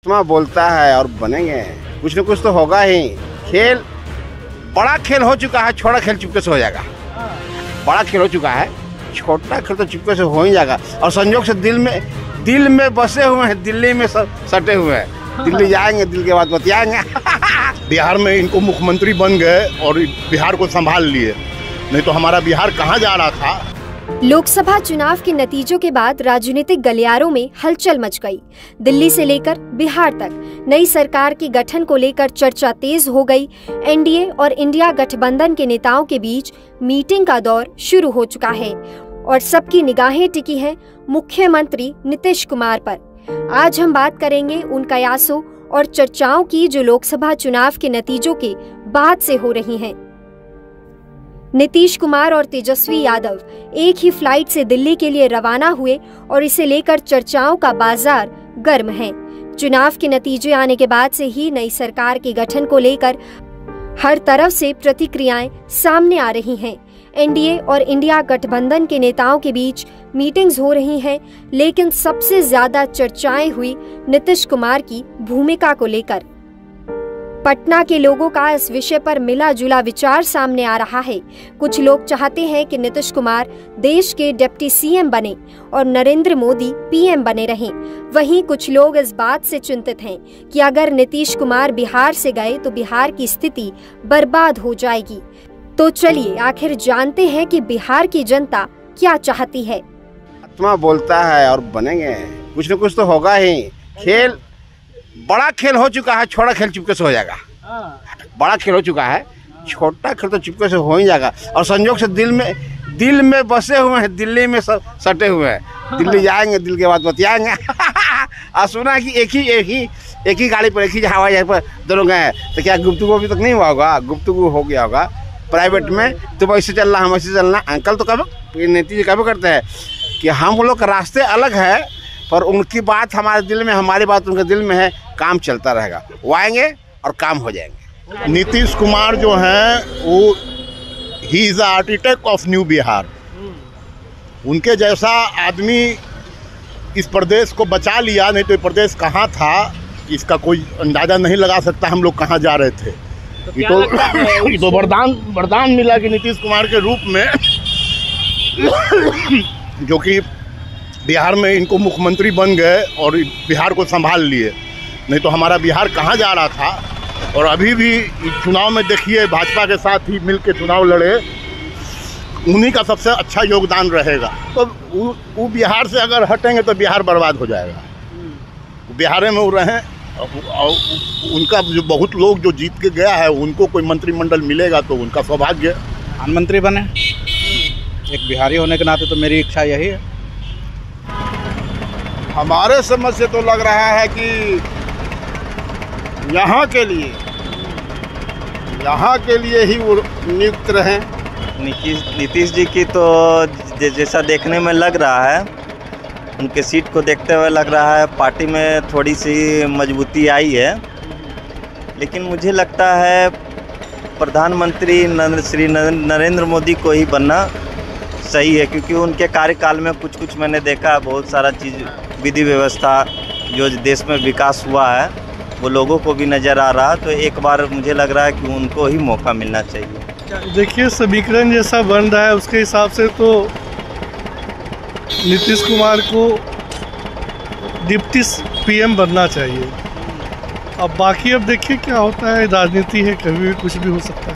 चश्मा बोलता है और बनेंगे, कुछ न कुछ तो होगा ही। खेल बड़ा खेल हो चुका है, छोटा खेल चुपके से हो जाएगा। बड़ा खेल हो चुका है, छोटा खेल तो चुपके से हो ही जाएगा। और संयोग से दिल में बसे हुए हैं, दिल्ली में सटे हुए हैं। दिल्ली जाएंगे, दिल के बाद बतियाएंगे। बिहार में इनको मुख्यमंत्री बन गए और बिहार को संभाल लिए, नहीं तो हमारा बिहार कहाँ जा रहा था। लोकसभा चुनाव के नतीजों के बाद राजनीतिक गलियारों में हलचल मच गई। दिल्ली से लेकर बिहार तक नई सरकार के गठन को लेकर चर्चा तेज हो गई। एनडीए और इंडिया गठबंधन के नेताओं के बीच मीटिंग का दौर शुरू हो चुका है और सबकी निगाहें टिकी हैं मुख्यमंत्री नीतीश कुमार पर। आज हम बात करेंगे उन कयासों और चर्चाओं की जो लोकसभा चुनाव के नतीजों के बाद से हो रही हैं। नीतीश कुमार और तेजस्वी यादव एक ही फ्लाइट से दिल्ली के लिए रवाना हुए और इसे लेकर चर्चाओं का बाजार गर्म है। चुनाव के नतीजे आने के बाद से ही नई सरकार के गठन को लेकर हर तरफ से प्रतिक्रियाएं सामने आ रही हैं। एनडीए और इंडिया गठबंधन के नेताओं के बीच मीटिंग्स हो रही हैं, लेकिन सबसे ज्यादा चर्चाएं हुई नीतीश कुमार की भूमिका को लेकर। पटना के लोगों का इस विषय पर मिला जुला विचार सामने आ रहा है। कुछ लोग चाहते हैं कि नीतीश कुमार देश के डिप्टी सीएम बने और नरेंद्र मोदी पीएम बने रहें। वहीं कुछ लोग इस बात से चिंतित हैं कि अगर नीतीश कुमार बिहार से गए तो बिहार की स्थिति बर्बाद हो जाएगी। तो चलिए आखिर जानते हैं कि बिहार की जनता क्या चाहती है। चश्मा बोलता है और बनेंगे, कुछ न कुछ तो होगा ही। खेल बड़ा खेल हो चुका है, छोटा खेल चुपके से हो जाएगा। बड़ा खेल हो चुका है, छोटा खेल तो चुपके से हो ही जाएगा। और संयोग से दिल में बसे हुए हैं, दिल्ली में सटे हुए हैं। दिल्ली जाएंगे, दिल के बाद बतियाएंगे। और सुना कि एक ही गाड़ी पर, एक ही हवाई जहाज पर दोनों गए हैं। तो क्या गुफ्तगू अभी तक नहीं हुआ होगा? गुफ्तगू हो गया होगा प्राइवेट में। तुम ऐसे चलना, हम ऐसे चलना। अंकल तो कब नीति कब करते हैं कि हम लोग का रास्ते अलग है, पर उनकी बात हमारे दिल में, हमारी बात उनके दिल में है। काम चलता रहेगा, वो आएंगे और काम हो जाएंगे। नीतीश कुमार जो हैं वो ही is architect of new Bihar. उनके जैसा आदमी इस प्रदेश को बचा लिया, नहीं तो ये प्रदेश कहाँ था इसका कोई अंदाज़ा नहीं लगा सकता हम लोग कहाँ जा रहे थे। तो वरदान मिला कि नीतीश कुमार के रूप में जो कि बिहार में इनको मुख्यमंत्री बन गए और बिहार को संभाल लिए, नहीं तो हमारा बिहार कहाँ जा रहा था। और अभी भी चुनाव में देखिए भाजपा के साथ ही मिलकर चुनाव लड़े, उन्हीं का सबसे अच्छा योगदान रहेगा। तो वो बिहार से अगर हटेंगे तो बिहार बर्बाद हो जाएगा। बिहार में वो रहें और उनका जो बहुत लोग जो जीत के गया है उनको कोई मंत्रिमंडल मिलेगा तो उनका सौभाग्य। प्रधानमंत्री बने, एक बिहारी होने के नाते तो मेरी इच्छा यही है। हमारे समझ से तो लग रहा है कि यहाँ के लिए ही वो नियुक्त रहें। नीतीश जी की तो जैसा देखने में लग रहा है, उनके सीट को देखते हुए लग रहा है पार्टी में थोड़ी सी मजबूती आई है। लेकिन मुझे लगता है प्रधानमंत्री श्री नरेंद्र मोदी को ही बनना सही है, क्योंकि उनके कार्यकाल में कुछ मैंने देखा, बहुत सारा चीज़ विधि व्यवस्था जो देश में विकास हुआ है वो लोगों को भी नज़र आ रहा। तो एक बार मुझे लग रहा है कि उनको ही मौका मिलना चाहिए। देखिए समीकरण जैसा बन रहा है उसके हिसाब से तो नीतीश कुमार को डिप्टी पीएम बनना चाहिए। अब बाकी अब देखिए क्या होता है, राजनीति है, कभी भी कुछ भी हो सकता है।